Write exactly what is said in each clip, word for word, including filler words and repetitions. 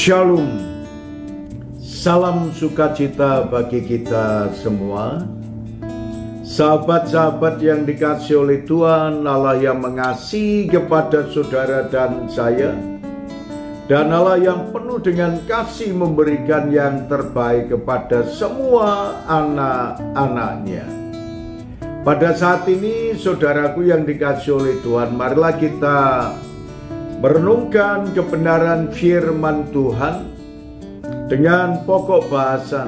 Shalom, salam sukacita bagi kita semua. Sahabat-sahabat yang dikasihi oleh Tuhan, Allah yang mengasihi kepada saudara dan saya, dan Allah yang penuh dengan kasih memberikan yang terbaik kepada semua anak-anaknya. Pada saat ini, saudaraku yang dikasihi oleh Tuhan, marilah kita merenungkan kebenaran firman Tuhan dengan pokok bahasan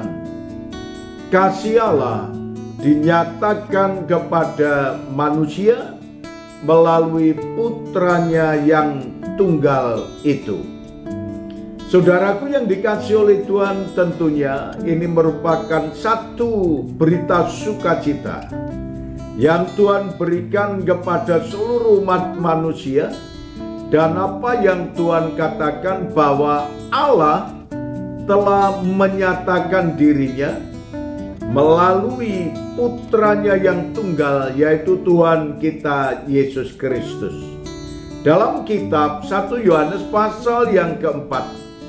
kasih Allah dinyatakan kepada manusia melalui putranya yang tunggal itu. Saudaraku yang dikasihi oleh Tuhan, tentunya ini merupakan satu berita sukacita yang Tuhan berikan kepada seluruh umat manusia. Dan apa yang Tuhan katakan bahwa Allah telah menyatakan dirinya melalui putranya yang tunggal, yaitu Tuhan kita Yesus Kristus. Dalam kitab satu Yohanes pasal yang keempat,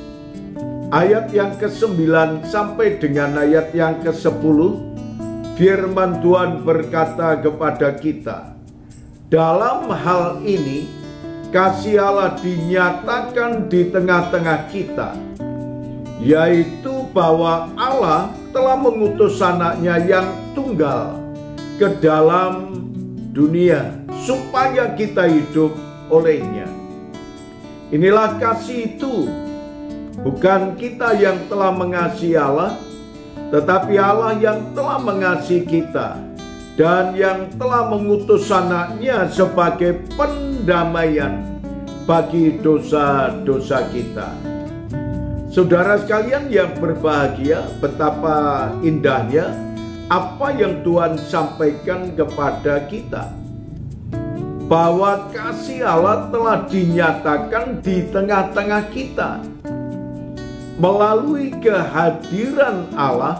ayat yang kesembilan sampai dengan ayat yang kesepuluh, firman Tuhan berkata kepada kita, dalam hal ini kasih Allah dinyatakan di tengah-tengah kita, yaitu bahwa Allah telah mengutus anaknya yang tunggal ke dalam dunia supaya kita hidup olehnya. Inilah kasih itu, bukan kita yang telah mengasihi Allah, tetapi Allah yang telah mengasihi kita dan yang telah mengutus anaknya sebagai pendamaian bagi dosa-dosa kita. Saudara sekalian yang berbahagia, betapa indahnya apa yang Tuhan sampaikan kepada kita, bahwa kasih Allah telah dinyatakan di tengah-tengah kita melalui kehadiran Allah,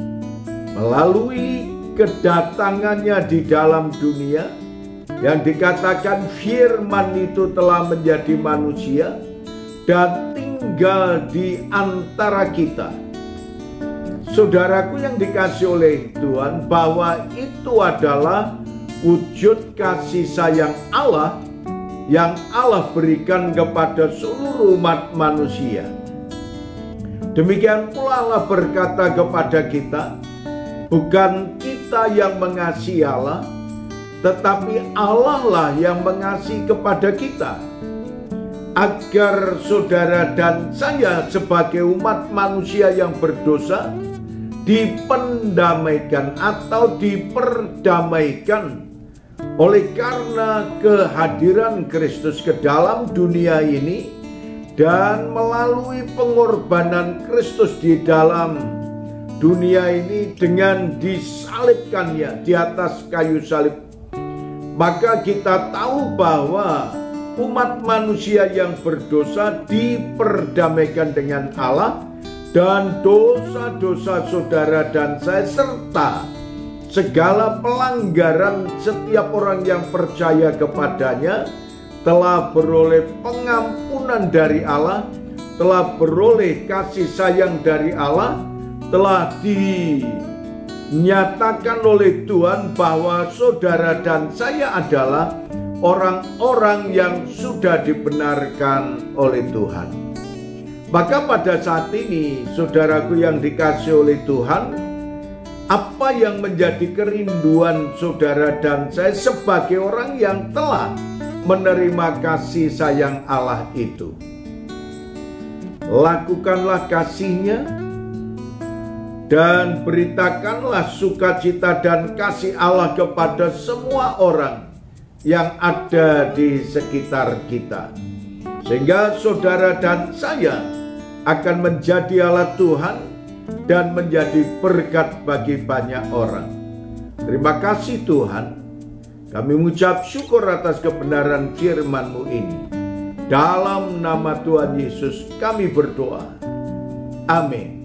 melalui kedatangannya di dalam dunia, yang dikatakan firman itu telah menjadi manusia dan tinggal di antara kita. Saudaraku yang dikasihi oleh Tuhan, bahwa itu adalah wujud kasih sayang Allah yang Allah berikan kepada seluruh umat manusia. Demikian pula Allah berkata kepada kita, bukan kita yang mengasihi Allah, tetapi Allah lah yang mengasihi kepada kita, agar saudara dan saya sebagai umat manusia yang berdosa dipendamaikan atau diperdamaikan oleh karena kehadiran Kristus ke dalam dunia ini, dan melalui pengorbanan Kristus di dalam dunia ini dengan disalibkannya di atas kayu salib. Maka kita tahu bahwa umat manusia yang berdosa diperdamaikan dengan Allah, dan dosa-dosa saudara dan saya serta segala pelanggaran setiap orang yang percaya kepadanya telah beroleh pengampunan dari Allah, telah beroleh kasih sayang dari Allah, telah dinyatakan oleh Tuhan bahwa saudara dan saya adalah orang-orang yang sudah dibenarkan oleh Tuhan. Maka pada saat ini, saudaraku yang dikasihi oleh Tuhan, apa yang menjadi kerinduan saudara dan saya sebagai orang yang telah menerima kasih sayang Allah itu? Lakukanlah kasih-Nya dan beritakanlah sukacita dan kasih Allah kepada semua orang yang ada di sekitar kita, sehingga saudara dan saya akan menjadi alat Tuhan dan menjadi berkat bagi banyak orang. Terima kasih Tuhan, kami mengucap syukur atas kebenaran firman-Mu ini. Dalam nama Tuhan Yesus kami berdoa. Amin.